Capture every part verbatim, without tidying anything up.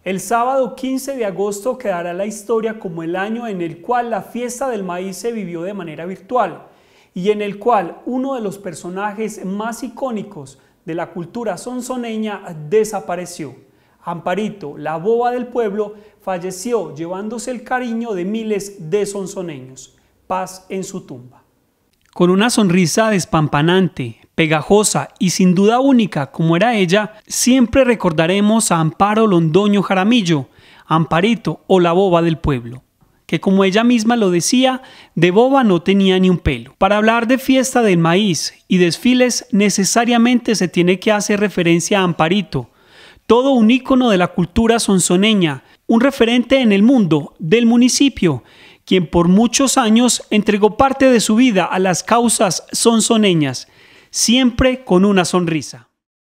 El sábado quince de agosto quedará la historia como el año en el cual la fiesta del maíz se vivió de manera virtual y en el cual uno de los personajes más icónicos de la cultura sonsoneña desapareció. Amparito, la boba del pueblo, falleció llevándose el cariño de miles de sonsoneños. Paz en su tumba. Con una sonrisa despampanante, pegajosa y sin duda única como era ella, siempre recordaremos a Amparo Londoño Jaramillo, Amparito o la boba del pueblo, que como ella misma lo decía, de boba no tenía ni un pelo. Para hablar de fiesta del maíz y desfiles necesariamente se tiene que hacer referencia a Amparito, todo un ícono de la cultura sonsoneña, un referente en el mundo del municipio, quien por muchos años entregó parte de su vida a las causas sonsoneñas, siempre con una sonrisa.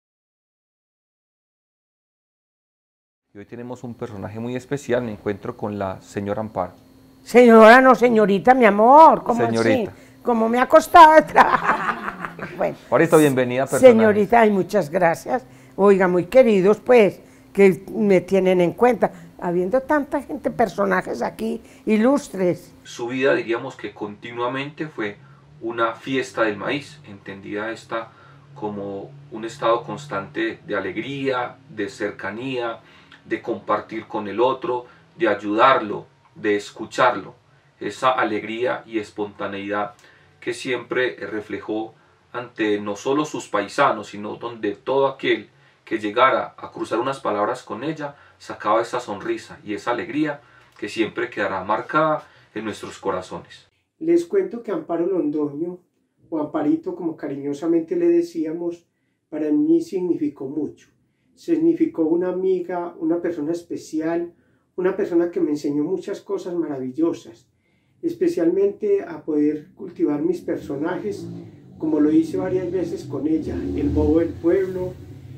Y hoy tenemos un personaje muy especial, me encuentro con la señora Amparo. Señora, no señorita, mi amor, ¿cómo Señorita. así? ¿Cómo me ha costado de trabajar? Bueno, Ahorita bienvenida, personaje. señorita, ay, muchas gracias. Oiga, muy queridos, pues, que me tienen en cuenta. Habiendo tanta gente, personajes aquí, ilustres. Su vida, diríamos que continuamente fue una fiesta del maíz, entendida esta como un estado constante de alegría, de cercanía, de compartir con el otro, de ayudarlo, de escucharlo. Esa alegría y espontaneidad que siempre reflejó ante no solo sus paisanos, sino donde todo aquel que llegara a cruzar unas palabras con ella, sacaba esa sonrisa y esa alegría que siempre quedará marcada en nuestros corazones. Les cuento que Amparo Londoño, o Amparito como cariñosamente le decíamos, para mí significó mucho. Significó una amiga, una persona especial, una persona que me enseñó muchas cosas maravillosas, especialmente a poder cultivar mis personajes, como lo hice varias veces con ella, el bobo del pueblo,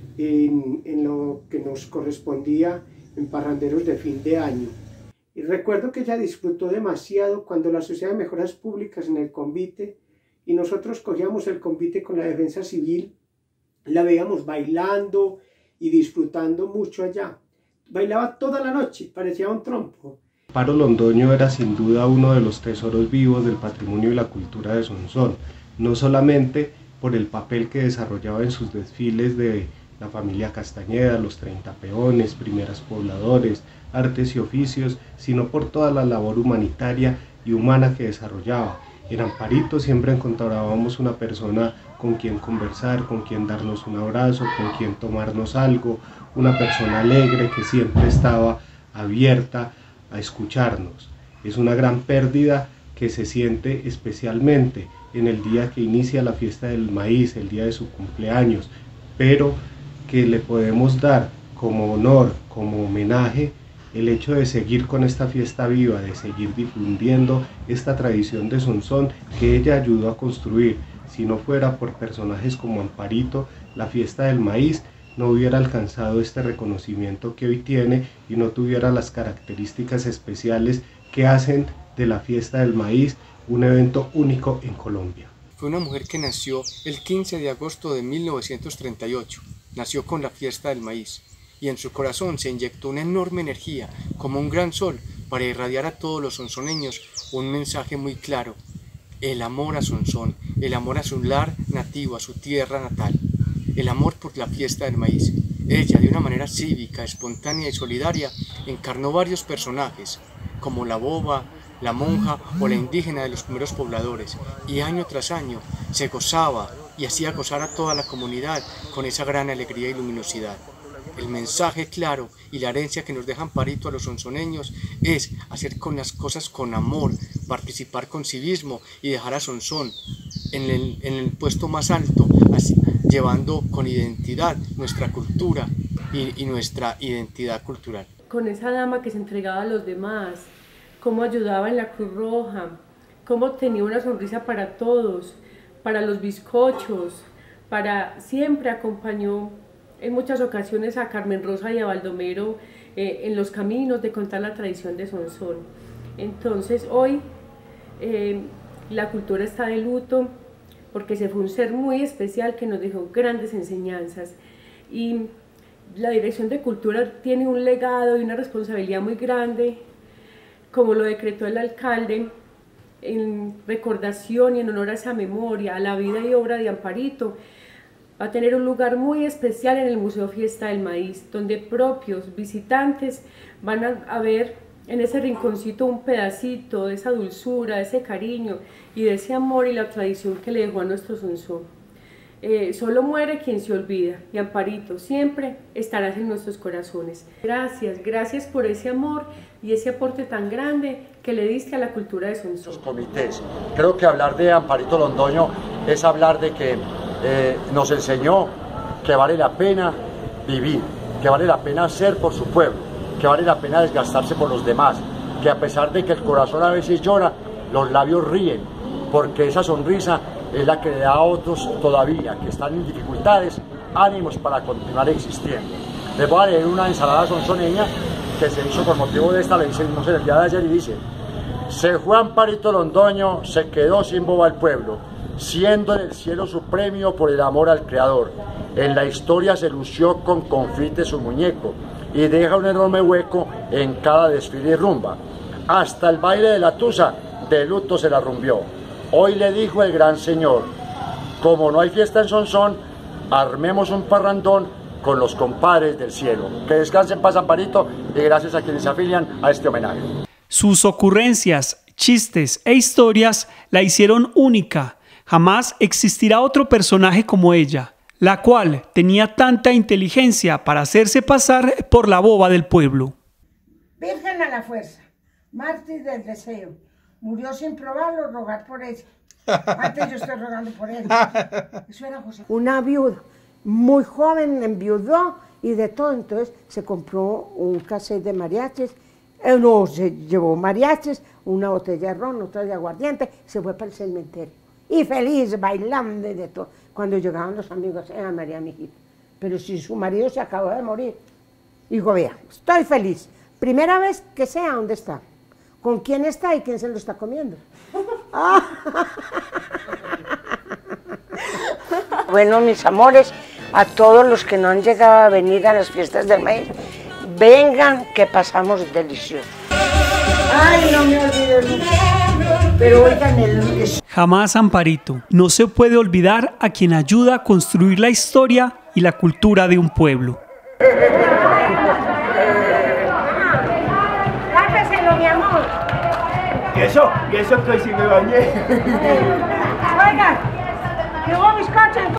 en, en lo que nos correspondía en parranderos de fin de año. Y recuerdo que ella disfrutó demasiado cuando la Sociedad de Mejoras Públicas en el convite y nosotros cogíamos el convite con la defensa civil, la veíamos bailando y disfrutando mucho allá. Bailaba toda la noche, parecía un trompo. Amparo Londoño era sin duda uno de los tesoros vivos del patrimonio y la cultura de Sonsón, no solamente por el papel que desarrollaba en sus desfiles de la familia Castañeda, los treinta peones, primeras pobladores, artes y oficios, sino por toda la labor humanitaria y humana que desarrollaba. En Amparito siempre encontrábamos una persona con quien conversar, con quien darnos un abrazo, con quien tomarnos algo, una persona alegre que siempre estaba abierta a escucharnos. Es una gran pérdida que se siente especialmente en el día que inicia la fiesta del maíz, el día de su cumpleaños, pero que le podemos dar como honor, como homenaje, el hecho de seguir con esta fiesta viva, de seguir difundiendo esta tradición de Sonsón que ella ayudó a construir. Si no fuera por personajes como Amparito, la fiesta del maíz no hubiera alcanzado este reconocimiento que hoy tiene y no tuviera las características especiales que hacen de la fiesta del maíz un evento único en Colombia. Fue una mujer que nació el quince de agosto de mil novecientos treinta y ocho, nació con la fiesta del maíz y en su corazón se inyectó una enorme energía como un gran sol para irradiar a todos los sonsoneños un mensaje muy claro: el amor a Sonsón, el amor a su lar nativo, a su tierra natal, el amor por la fiesta del maíz. Ella, de una manera cívica, espontánea y solidaria, encarnó varios personajes, como la boba, la monja o la indígena de los primeros pobladores, y año tras año se gozaba y hacía gozar a toda la comunidad con esa gran alegría y luminosidad. El mensaje claro y la herencia que nos deja Amparito a los sonsoneños es hacer con las cosas con amor, participar con civismo y dejar a Sonsón en el, en el puesto más alto, así, llevando con identidad nuestra cultura y, y nuestra identidad cultural. Con esa dama que se entregaba a los demás, cómo ayudaba en la Cruz Roja, cómo tenía una sonrisa para todos, para los bizcochos, para siempre acompañó en muchas ocasiones a Carmen Rosa y a Baldomero eh, en los caminos de contar la tradición de Sonsón. Entonces hoy eh, la cultura está de luto porque se fue un ser muy especial que nos dejó grandes enseñanzas y la Dirección de Cultura tiene un legado y una responsabilidad muy grande, como lo decretó el alcalde, en recordación y en honor a esa memoria, a la vida y obra de Amparito. Va a tener un lugar muy especial en el Museo Fiesta del Maíz, donde propios visitantes van a, a ver en ese rinconcito un pedacito de esa dulzura, de ese cariño y de ese amor y la tradición que le dejó a nuestro Sonsón. Eh, solo muere quien se olvida, y Amparito, siempre estarás en nuestros corazones. Gracias, gracias por ese amor y ese aporte tan grande que le diste a la cultura de Sonsón. Los comités. Creo que hablar de Amparito Londoño es hablar de que eh, nos enseñó que vale la pena vivir, que vale la pena ser por su pueblo, que vale la pena desgastarse por los demás, que a pesar de que el corazón a veces llora, los labios ríen, porque esa sonrisa es la que le da a otros todavía, que están en dificultades, ánimos para continuar existiendo. Les voy a leer una ensalada sonsoneña que se hizo con motivo de esta, le hicimos en el día de ayer y dice: se fue Amparito Londoño, se quedó sin boba el pueblo, siendo en el cielo su premio por el amor al Creador. En la historia se lució con confite su muñeco y deja un enorme hueco en cada desfile y rumba. Hasta el baile de la tusa de luto se la rumbió. Hoy le dijo el gran señor: como no hay fiesta en Sonsón, armemos un parrandón con los compadres del cielo. Que descansen en paz, Amparito, y gracias a quienes se afilian a este homenaje. Sus ocurrencias, chistes e historias la hicieron única. Jamás existirá otro personaje como ella, la cual tenía tanta inteligencia para hacerse pasar por la boba del pueblo. Virgen a la fuerza, mártir del deseo, murió sin probarlo, rogar por ella. Antes yo estoy rogando por ella. Eso era José. Una viuda, muy joven, enviudó y de todo. Entonces se compró un cassette de mariachis. Eh, no, se llevó mariachis, una botella de ron, otra de aguardiente, se fue para el cementerio. Y feliz, bailando y de todo. Cuando llegaban los amigos, era María, mi hijita. Pero si su marido se acabó de morir. Digo, vea, estoy feliz. Primera vez que sé a dónde está, con quién está y quién se lo está comiendo. Bueno, mis amores, a todos los que no han llegado a venir a las fiestas del maíz, vengan que pasamos delicioso. Ay, no me olvides nunca. Pero oigan, el... Jamás, Amparito. No se puede olvidar a quien ayuda a construir la historia y la cultura de un pueblo. Lápeselo, mi amor. ¿Y eso? ¿Y eso que hoy sí me bañé? Oigan, llegó bizcocho.